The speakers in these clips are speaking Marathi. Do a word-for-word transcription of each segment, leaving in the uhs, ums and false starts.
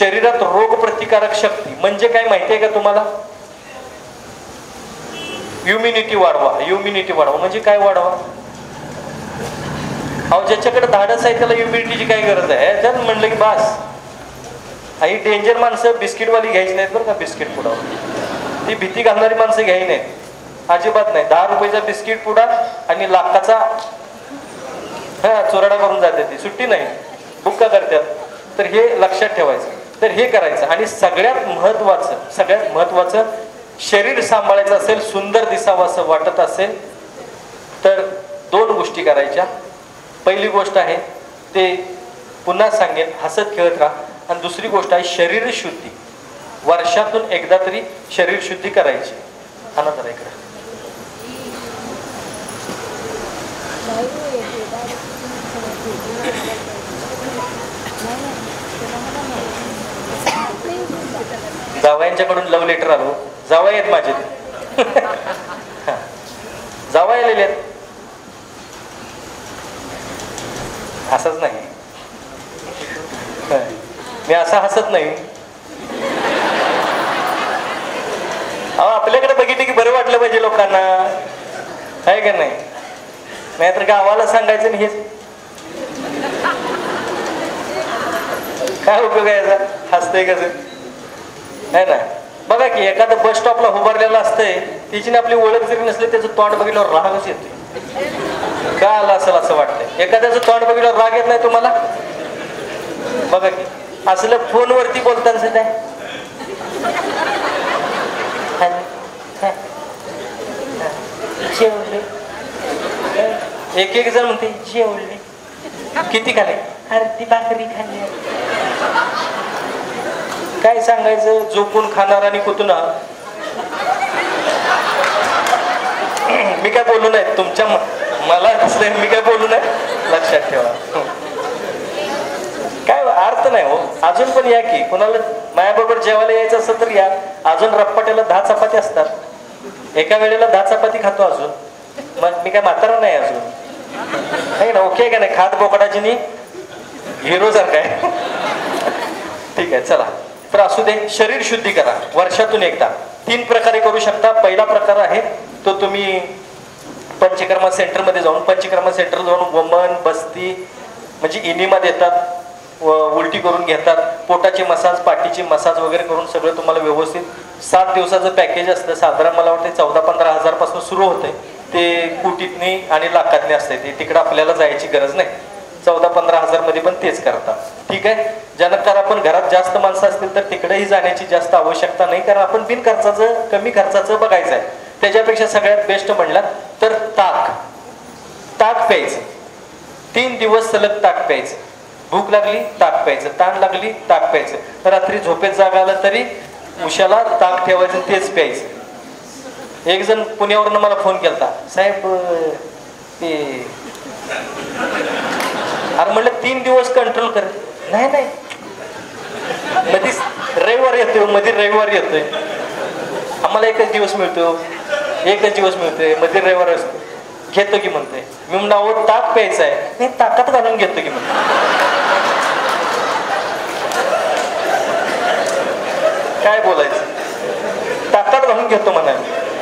शरीरात रोग प्रतिकारक शक्ती म्हणजे काय माहिती आहे का तुम्हाला? इम्युनिटी वाढवा. इम्युनिटी वाढवा म्हणजे काय वाढवा? अहो ज्याच्याकडे धाडस आहे त्याला इम्युनिटीची काय गरज आहे? जर म्हणलं की बास, ही डेंजर माणसं बिस्किटवाली घ्यायची नाहीत बरं का. बिस्किट पुडा ती भीती घालणारी माणसं घ्यायची नाहीत अजिबात नाही. दहा रुपयाचा बिस्किट पुडा आणि लाखाचा हा चोराडा करून जाते, ती सुट्टी नाही, बुक्का करतात. तर हे लक्षात ठेवायचं. तर हे करायचं. आणि सगळ्यात महत्वाचं सगळ्यात महत्वाचं शरीर सांभाळायचं असेल, सुंदर दिसावं असं वाटत असेल तर दोन गोष्टी करायच्या. पहिली गोष्ट आहे ते पुन्हा सांगेन, हसत खेळत राहा. आणि दुसरी गोष्ट आहे शरीर शुद्धी. वर्षातून एकदा तरी शरीर शुद्धी करायची. हा ना जरा इकडे जावयांच्याकडून लव्ह लेटर आलो. जावई आहेत माझे जावई आलेले आहेत. असंच नाही, मी असं हसत नाही. अहो आपल्याकडे बघितलं की बरं वाटलं पाहिजे लोकांना, आहे का नाही? नाहीतर गावाला सांगायचं आणि हेच काय उपयोग आहे याचा? हसतंय कसं आहे ना? बघा की एखादं बस स्टॉपला उभारलेलं असतंय, तिची आपली ओळख जरी नसली त्याचं तोंड बघितल्यावर रागच येते. का आला असेल असं वाटतंय? एखाद्याचं तोंड बघितल्यावर राग येत नाही तुम्हाला? बघा की असलं फोनवरती बोलताना सुद्धा जेवले, एक एक जण म्हणते जेवले, किती खाले? अर्धी भाकरी खाल्ली. काय सांगायचं? झोपून खाणार आणि कुतुना. मी काय बोलू नाही तुमच्या, मला नसलं मी काय बोलू नाही, लक्षात ठेवा. काय अर्थ नाही हो. अजून पण या की, कोणाला माझ्याबरोबर जेवायला यायचं असेल तर या. अजून रप्पाट्याला दहा चपाती असतात, एका वेळेला दहा चपाती खातो अजून. मग मी काय म्हातारा नाही अजून, आहे ना? ओके का नाही? खात बोकडाची नी हिरो सारखा आहे. ठीक आहे चला. तर असू दे, शरीर शुद्धी करा वर्षातून एकदा. तीन प्रकारे करू शकता. पहिला प्रकार आहे तो तुम्ही पंचकर्मा सेंटरमध्ये जाऊन, पंचकर्मा सेंटर जाऊन वमन बस्ती म्हणजे इनिमा देतात, उलटी करून घेतात, पोटाची मसाज पाठीची मसाज वगैरे करून सगळं तुम्हाला व्यवस्थित. सात दिवसाचं पॅकेज असतं साधारण. मला वाटतं चौदा पंधरा हजार पासून सुरू होते. ते कोटीतनी आणि लाखातनी असते. ते तिकडं आपल्याला जायची गरज नाही. चौदा पंधरा हजार मध्ये पण तेच करतात. ठीक आहे. ज्यानंतर आपण घरात जास्त माणसं असतील तर तिकडेही जाण्याची जास्त आवश्यकता नाही, कारण आपण बिन खर्चाचं कमी खर्चाचं बघायचं आहे. त्याच्यापेक्षा सगळ्यात बेस्ट म्हणलात तर ताक. ताक प्यायचं. तीन दिवस सलग ताक प्यायचं. भूक लागली ताक प्यायचं, ताण लागली ताक प्यायचं, रात्री झोपेत जागा आलं तरी उशाला ताक ठेवायचं, तेच प्यायचं. एक जण पुण्यावरून मला फोन केलता, साहेब ते अरे म्हणलं तीन दिवस कंट्रोल कर. नाही नाही मधीच रविवार येतोय, मध्ये रविवार येतोय, आम्हाला एकच दिवस मिळतो, एकच दिवस मिळतोय, मध्ये रविवार असतो, घेतो की म्हणतोय. मी म्हणलं अहो ताक प्यायचं आहे. नाही ताकात घालून घेतो की म्हणतो. काय बोलायचं? ताकात घालून घेतो म्हणाले,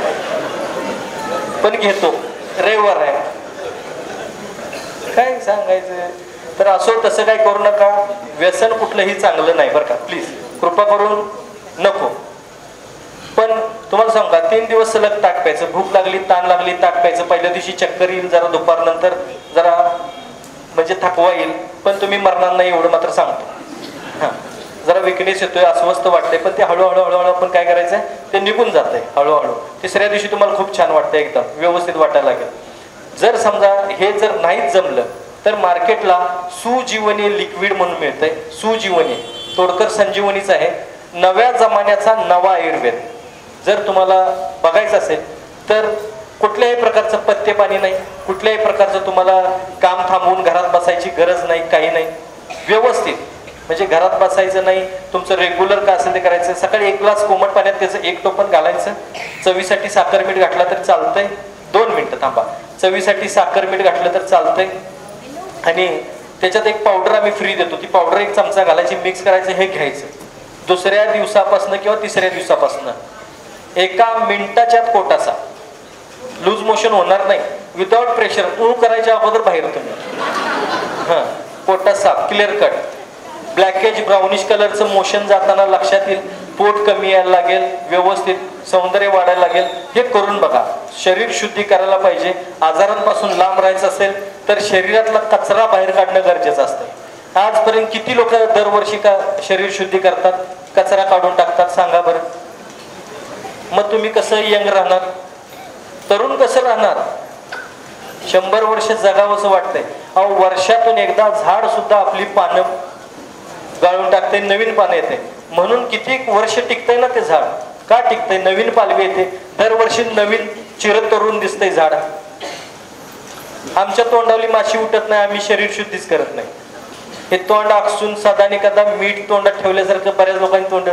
पण घेतो, रविवार आहे. काय सांगायचं? तर असो तसं काय करू नका. व्यसन कुठलंही चांगलं नाही बरं का, प्लीज कृपा करून नको. पण तुम्हाला सांगा, तीन दिवस सलग ताक प्यायचं. भूक लागली ताण लागली ताक प्यायचं. पहिल्या दिवशी चक्कर येईल, जरा दुपार नंतर जरा म्हणजे थकवा येईल, पण तुम्ही मरणार नाही एवढं मात्र सांगतो. हा जरा विकनेस येतोय, अस्वस्थ वाटतंय, पण ते हळूहळू हळूहळू आपण काय करायचंय ते निघून जातंय हळूहळू. तिसऱ्या दिवशी तुम्हाला खूप छान वाटतंय, एकदम व्यवस्थित वाटायला लागेल. जर समजा हे जर नाहीच जमलं तर मार्केटला सुजीवनी लिक्विड म्हणून मिळतंय. सुजीवनी तोडकर संजीवनीच आहे, नव्या जमान्याचा नवा आयुर्वेद. जर तुम्हाला बघायचं असेल तर कुठल्याही प्रकारचं पथ्य पाणी नाही, कुठल्याही प्रकारचं तुम्हाला काम थांबवून घरात बसायची गरज नाही, काही नाही. व्यवस्थित म्हणजे घरात बसायचं नाही, तुमचं रेग्युलर काय असेल ते करायचं. सकाळी एक ग्लास कोमट पाण्यात त्याचं एक टोपण घालायचं. चवीसाठी साखर मीठ घातला तर चालतंय. दोन मिनिटं थांबा. चवीसाठी साखर मीठ घातलं तर चालतंय. आणि त्याच्यात एक पावडर आम्ही फ्री देतो, ती पावडर एक चमचा घालायची, मिक्स करायचं, हे घ्यायचं. दुसऱ्या दिवसापासून किंवा तिसऱ्या दिवसापासून एका मिनिटाच्या पोटाचा लूज मोशन होणार नाही, विदाउट प्रेशर, ऊ करायच्या अगोदर बाहेर तुम्ही. हां, पोटात साफ, क्लिअर कट. ब्लॅकेज ब्राउनिश कलरचं मोशन जाताना लक्षात येईल, पोट कमी यायला लागेल, व्यवस्थित सौंदर्य वाढायला लागेल. हे करून बघा. शरीर शुद्धी करायला पाहिजे. आजारांपासून लांब राहायचं असेल तर शरीरातला कचरा बाहेर काढणं गरजेचं असतं. आजपर्यंत किती लोक दरवर्षी का शरीर शुद्धी करतात, कचरा काढून टाकतात, सांगा बरं. मग तुम्ही कसं यंग राहणार, तरुण कसं राहणार, शंभर वर्ष जगावंसं वाटतंय. अहो, वर्षातून एकदा झाड सुद्धा आपली पानं गाळून टाकते, नवीन पानं येते. म्हणून किती वर्ष टिकतंय ना ते झाड. का टिकतंय? नवीन पालवी येते, दरवर्षी नवीन चिरतरुण दिसतंय झाड. आमच्या तोंडावली माशी उठत नाही, आम्ही शरीर शुद्धीच करत नाही. हे तोंड आकसून सदानी कदा मीठ तोंडात ठेवल्यासारखं बऱ्याच लोकांनी तोंड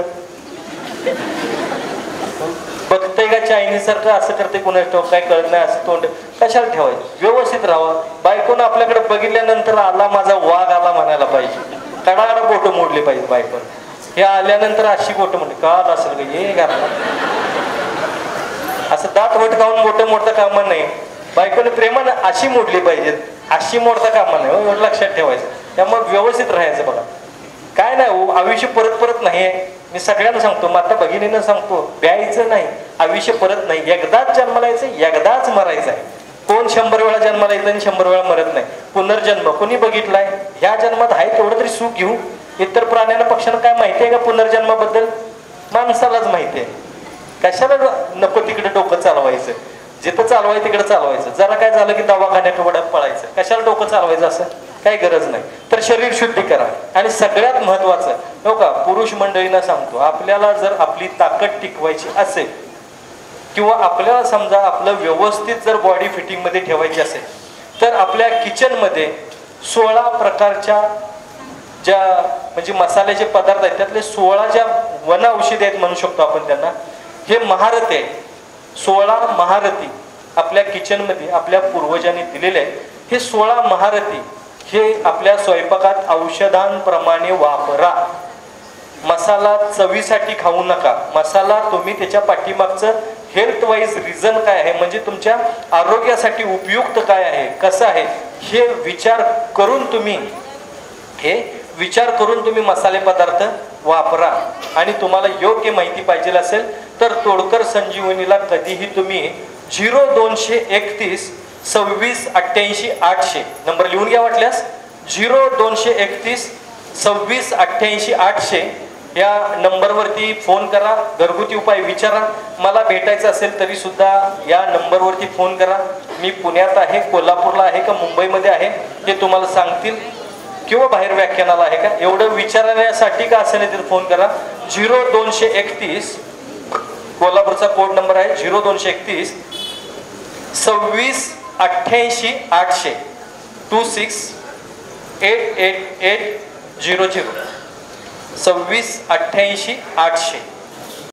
बघतंय का चायनीज सारखं असं करते, कोणाच ठेव काय कळत नाही, असं तोंड कशाला ठेवायचं. व्यवस्थित राहावं. बायकोनं आपल्याकडे बघितल्यानंतर आला माझा वाघ आला म्हणायला पाहिजे, कडाकडा बोटं मोडली पाहिजे बायकोनं. हे आल्यानंतर अशी बोटं म्हणते का असेल का हे घातला, असं दात वटकावून बोटं मोडता कामा नाही. बायकोने प्रेमानं अशी मोडली पाहिजेत, अशी मोडता कामा नाही. एवढं लक्षात ठेवायचं. त्यामुळे व्यवस्थित राहायचं. बघा काय नाही हो, आयुष्य परत परत नाही आहे. मी सगळ्यांना सांगतो, माता भगिनीनं सांगतो, ब्यायचं नाही, आयुष्य परत नाही. एकदाच जन्माला यायचं, एकदाच मरायचं आहे. कोण शंभर वेळा जन्माला येतं आणि शंभर वेळा मरत नाही. पुनर्जन्म कोणी बघितलाय? ह्या जन्मात आहे तेवढं तरी सुख घेऊ. इतर प्राण्यांना पक्ष्यांना काय माहिती आहे का पुनर्जन्माबद्दल? माणसालाच माहिती आहे. कशाला नको तिकडे डोकं चालवायचं, जिथं चालवायचं तिकडे चालवायचं. जरा काय झालं की दवाखान्यात पळायचं. कशाला डोकं चालवायचं असं काही गरज नाही. तर शरीर शुद्धी करा. आणि सगळ्यात महत्वाचं हो का, पुरुष मंडळींना सांगतो, आपल्याला जर आपली ताकद टिकवायची असेल किंवा आपल्याला समजा आपलं व्यवस्थित जर बॉडी फिटिंग मध्ये ठेवायची असेल तर आपल्या किचन मध्ये सोळा प्रकारच्या ज्या म्हणजे मसाल्याचे पदार्थ आहेत त्यातले सोळा ज्या वन औषधी आहेत म्हणू शकतो आपण त्यांना, हे महारथी आहे. सोळा महारथी आपल्या किचन मध्ये आपल्या पूर्वजांनी दिलेले आहेत. हे सोळा महारथी हे आपल्या स्वयंपाकात औषधांप्रमाणे वापरा. मसाला चवीसाठी खाऊ नका. मसाला तुम्ही त्याच्या पाठीमागचं हेल्थ वाईज रिझन काय आहे, म्हणजे तुमच्या आरोग्यासाठी उपयुक्त काय आहे, कसं आहे, हे विचार करून तुम्ही हे विचार करून तुम्ही मसाले पदार्थ वापरा. आणि तुम्हाला योग्य माहिती पाहिजे असेल तर तोडकर संजीवनीला कधीही तुम्ही झिरो दोनशे एकतीस सव्वीस अठ्ठ्याऐंशी आठशे नंबर लिहून घ्या वाटल्यास. झिरो दोनशे एकतीस सव्वीस अठ्ठ्याऐंशी आठशे या नंबरवरती फोन करा. घरगुती उपाय विचारा. मला भेटायचं असेल तरी सुद्धा या नंबरवरती फोन करा. मी पुण्यात आहे, कोल्हापूरला आहे का मुंबईमध्ये आहे ते तुम्हाला सांगतील, किंवा बाहेर व्याख्यानाला आहे का एवढं विचारण्यासाठी का असेल तर फोन करा. झिरो दोनशे एकतीस कोल्हापूरचा कोड नंबर आहे झिरो दोनशे एकतीस सव्वीस अठ्ठ्याऐंशी आठशे two six eight eight eight zero zero सव्वीस अठ्ठ्याऐंशी आठशे.